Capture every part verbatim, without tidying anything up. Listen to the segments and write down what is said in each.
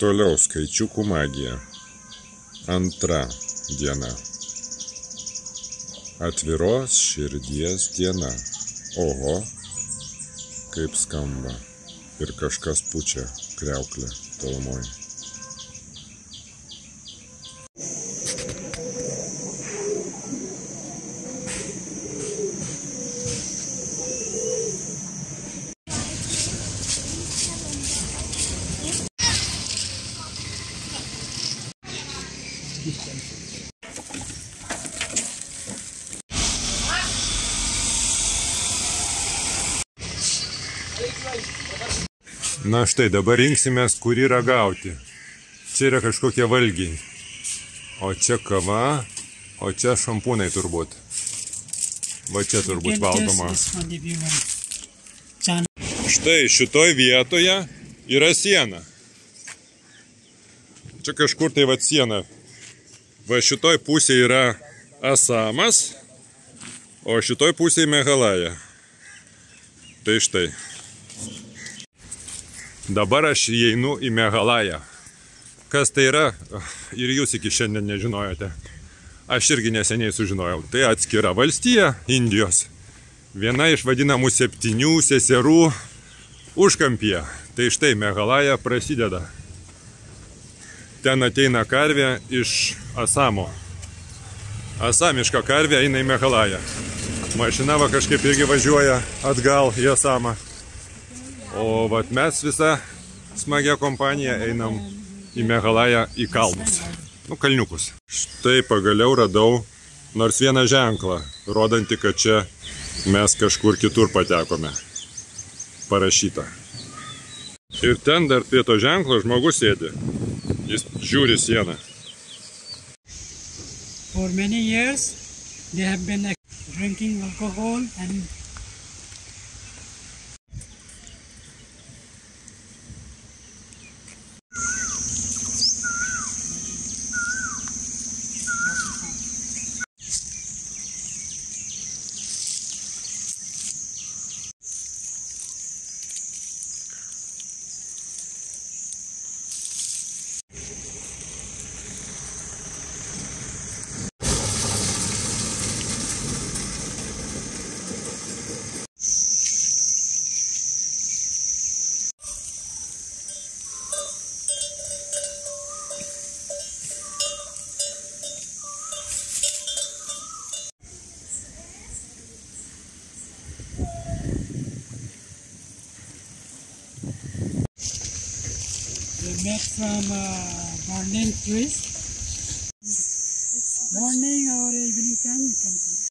Toliau skaičiukų magija. Antra diena. Atviros širdies diena. Oho, kaip skamba. Ir kažkas pučia kriauklę tolumoj. Na štai, dabar rinksimės, kurį ragauti. Čia yra kažkokie valgiai. O čia kava, o čia šampūnai turbūt. Va čia turbūt valgoma. Štai šitoj vietoje yra siena. Čia kažkur tai va siena. Va šitoj pusėje yra Asamas, o šitoj pusėje Megalaja. Tai štai. Dabar aš įeinu į Megalają. Kas tai yra, ir jūs iki šiandien nežinojote. Aš irgi neseniai sužinojau. Tai atskira valstija Indijos. Viena iš vadinamų septynių seserų užkampyje. Tai štai Megalaja prasideda. Ten ateina karvė iš Asamo. Asamiška karvė eina į Megalają. Mašina va kažkaip irgi važiuoja atgal į Asamą. O vat mes visa smagia kompanija einam į Megalają į kalnus. Nu, kalniukus. Štai pagaliau radau nors vieną ženklą, rodantį, kad čia mes kažkur kitur patekome. Parašyta. Ir ten dar prie to ženklo žmogus sėdi. Jis žiūri sieną. For many years they have been drinking alcohol and made from uh, burning trees. Morning or evening time you can come.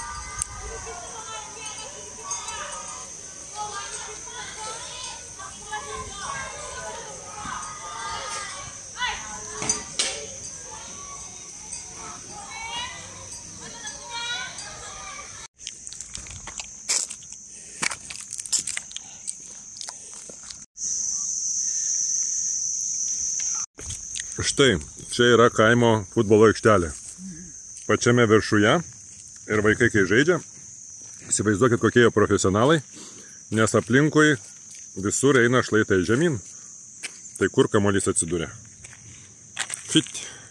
Štai, čia yra kaimo futbolo aikštelė. Pačiame viršuje ir vaikai, kai žaidžia, įsivaizduokit, kokie jie profesionalai, nes aplinkui visur eina šlaitai žemyn. Tai kur kamuolys atsidūrė? Fit.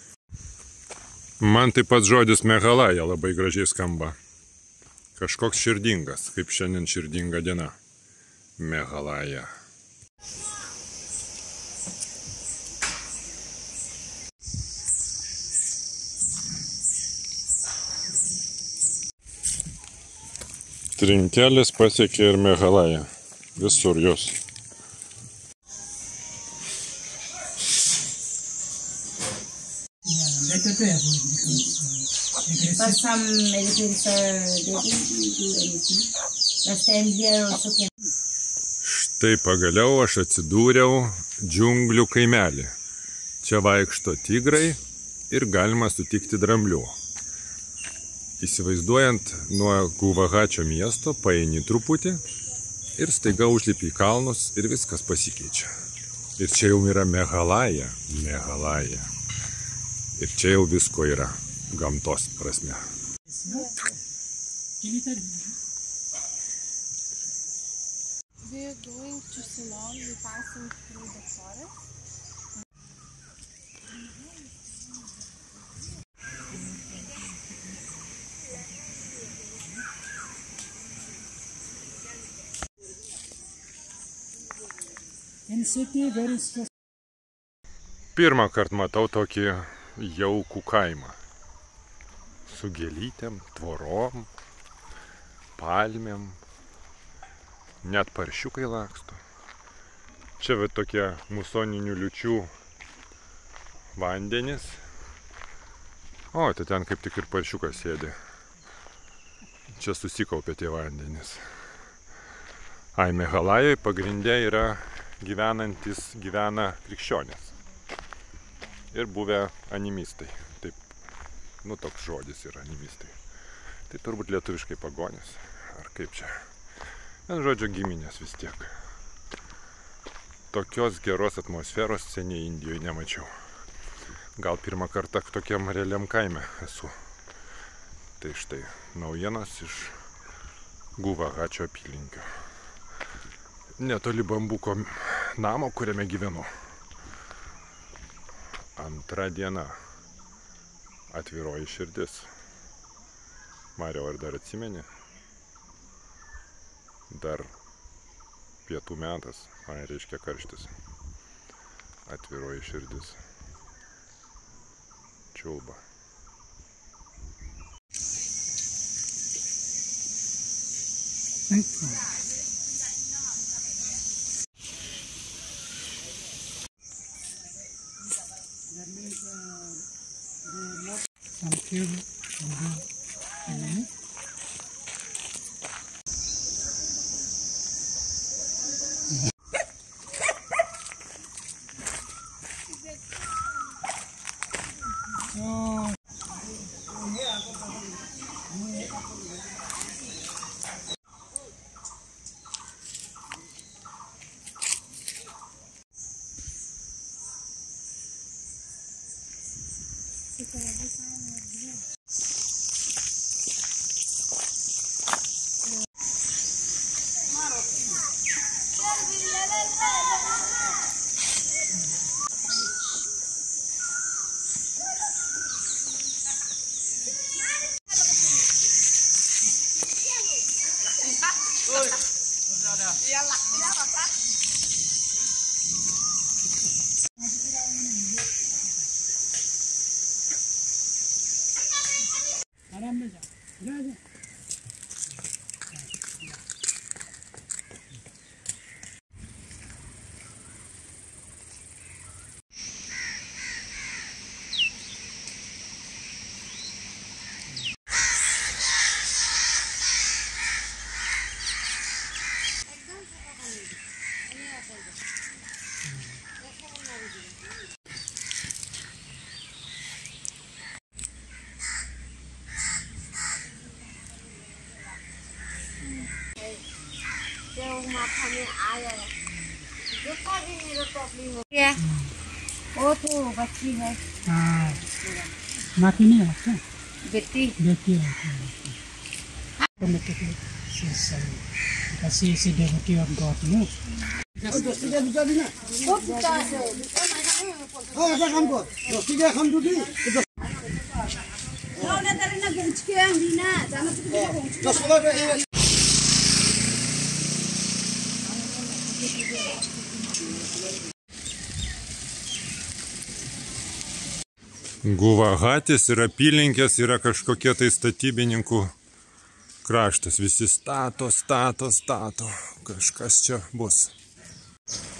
Man taip pat žodis Megalaja labai gražiai skamba. Kažkoks širdingas, kaip šiandien širdinga diena. Megalaja. Trinkelės pasiekė ir Megalają. Visur jos. Štai pagaliau aš atsidūriau džiunglių kaimelį. Čia vaikšto tigrai ir galima sutikti dramblių. Įsivaizduojant nuo Guvahačio miesto, paeini truputį ir staiga užlipi į kalnus ir viskas pasikeičia. Ir čia jau yra Megalaja, Megalaja. Ir čia jau visko yra gamtos prasme. We are going to Ceylon, we passing through the forest. In city, very stressful. Pirmą kartą matau tokį jaukų kaimą. Su gėlytėm, tvorom, palmėm, net paršiukai laksto. Čia va tokie musoninių liūčių vandenys. O, tai ten kaip tik ir paršiukas sėdi. Čia susikaupė tie vandenys. Ai, Mehalajoj pagrinde yra gyvenantis, gyvena krikščionės. Ir buvę animistai. Taip, nu toks žodis yra animistai. Tai turbūt lietuviškai pagonis. Ar kaip čia? En žodžio giminės vis tiek. Tokios geros atmosferos seniai Indijoje nemačiau. Gal pirmą kartą tokiam realiam kaime esu. Tai štai, naujienos iš Guvahačio apylinkio. Netoli bambuko namo, kuriame gyvenu. Antra diena. Atviroji širdis. Mariau, ar dar atsimeni? Dar pietų metas. Ai, reiškia karštis. Atviroji širdis. Čiulba. Thank you. That means uh, they lost some fuel from the enemy. So, आराम में जा, जा जा। क्या? वो तो बच्ची है। हाँ, माँ की नहीं है क्या? बेटी। बेटी है। Automatically, she is saved because she is a devotee of God. No. Guvahatis ir apylinkės yra kažkokie tai statybininkų kraštas. Visi stato, stato, stato. Kažkas čia bus.